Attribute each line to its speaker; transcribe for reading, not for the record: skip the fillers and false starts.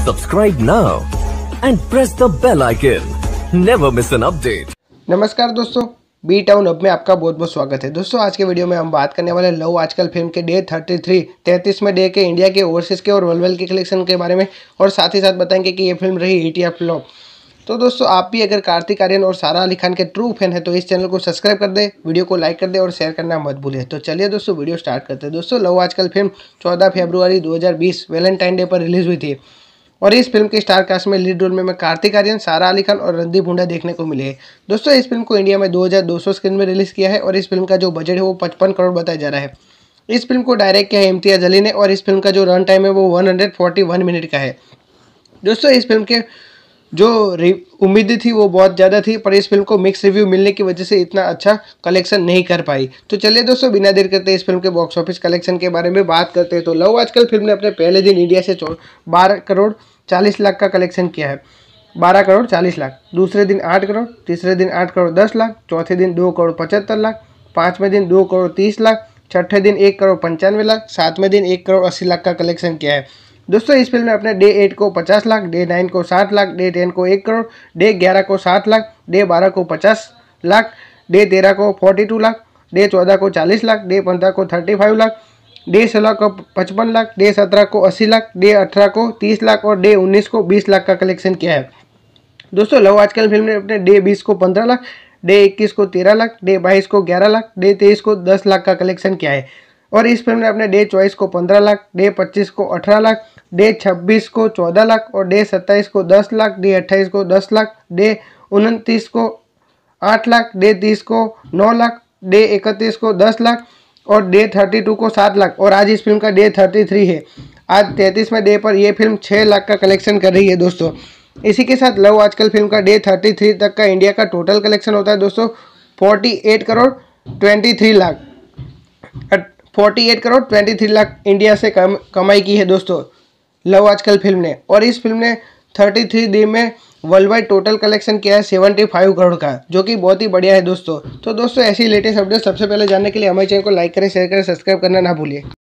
Speaker 1: Subscribe now and press the bell icon. Never miss an update.
Speaker 2: नमस्कार दोस्तों, B town अब में आपका बहुत बहुत स्वागत है। दोस्तों आज के वीडियो में हम बात करने वाले लव आजकल फिल्म के डे 33वें डे के इंडिया के ओवरसीज के और वर्ल्ड के कलेक्शन के बारे में, और साथ ही साथ बताएंगे कि ये फिल्म रही हिट या फ्लॉप। तो दोस्तों आप भी अगर कार्तिक आर्यन और सारा अली खान के ट्रू फैन है तो इस चैनल को सब्सक्राइब कर दे, वीडियो को लाइक कर दे और शेयर करना मत भूलिए। तो चलिए दोस्तों वीडियो स्टार्ट करते हैं। दोस्तों लव आजकल फिल्म 14 फरवरी 2020 वैलेंटाइन डे पर रिलीज हुई थी और इस फिल्म के स्टार कास्ट में लीड रोल में कार्तिक आर्यन, सारा अली खान और रणदीप हुड्डा देखने को मिले हैं। दोस्तों इस फिल्म को इंडिया में 2200 स्क्रीन में रिलीज किया है और इस फिल्म का जो बजट है वो 55 करोड़ बताया जा रहा है। इस फिल्म को डायरेक्ट किया है इम्तियाज अली ने और इस फिल्म का जो रन टाइम है वो 141 मिनट का है। दोस्तों इस फिल्म के जो उम्मीदें थी वो बहुत ज़्यादा थी, पर इस फिल्म को मिक्स रिव्यू मिलने की वजह से इतना अच्छा कलेक्शन नहीं कर पाई। तो चलिए दोस्तों बिना देर करते इस फिल्म के बॉक्स ऑफिस कलेक्शन के बारे में बात करते हैं। तो लव आजकल फिल्म ने अपने पहले दिन इंडिया से 12 करोड़ 40 लाख का कलेक्शन किया है। 12 करोड़ 40 लाख, दूसरे दिन 8 करोड़, तीसरे दिन 8 करोड़ 10 लाख, चौथे दिन 2 करोड़ 75 लाख, पाँचवें दिन 2 करोड़ 30 लाख, छठे दिन 1 करोड़ 95 लाख, सातवें दिन 1 करोड़ 80 लाख का कलेक्शन किया है। दोस्तों इस फिल्म ने अपने डे 8 को 50 लाख, डे 9 को 60 लाख, डे 10 को 1 करोड़, डे 11 को 60 लाख, डे 12 को 50 लाख, डे 13 को 42 लाख, डे 14 को 40 लाख, डे 15 को 35 लाख, डे 16 को 55 लाख, डे 17 को 80 लाख, डे 18 को 30 लाख और डे 19 को 20 लाख का कलेक्शन किया है। दोस्तों लव आजकल फिल्म ने अपने डे 20 को 15 लाख, डे 21 को 13 लाख, डे 22 को 11 लाख, डे 23 को 10 लाख का कलेक्शन किया है। और इस फिल्म ने अपने डे 24 को 15 लाख, डे 25 को 18 लाख, डे 26 को 14 लाख और डे 27 को 10 लाख, डे 28 को 10 लाख, डे 29 को 8 लाख, डे 30 को 9 लाख, डे 31 को 10 लाख और डे 32 को 7 लाख। और आज इस फिल्म का डे 33 है। आज 33वें डे पर यह फिल्म 6 लाख का कलेक्शन कर रही है। दोस्तों इसी के साथ लव आजकल फिल्म का डे 33 तक का इंडिया का टोटल कलेक्शन होता है दोस्तों 48 करोड़ 23 लाख। 48 करोड़ 23 लाख इंडिया से कमाई की है दोस्तों लव आजकल फिल्म ने। और इस फिल्म ने 33 डे में वर्ल्ड वाइड टोटल कलेक्शन किया है 75 करोड़ का, जो कि बहुत ही बढ़िया है दोस्तों। तो दोस्तों ऐसी लेटेस्ट अपडेट सबसे पहले जानने के लिए हमारे चैनल को लाइक करें, शेयर करें, सब्सक्राइब करना ना भूलिए।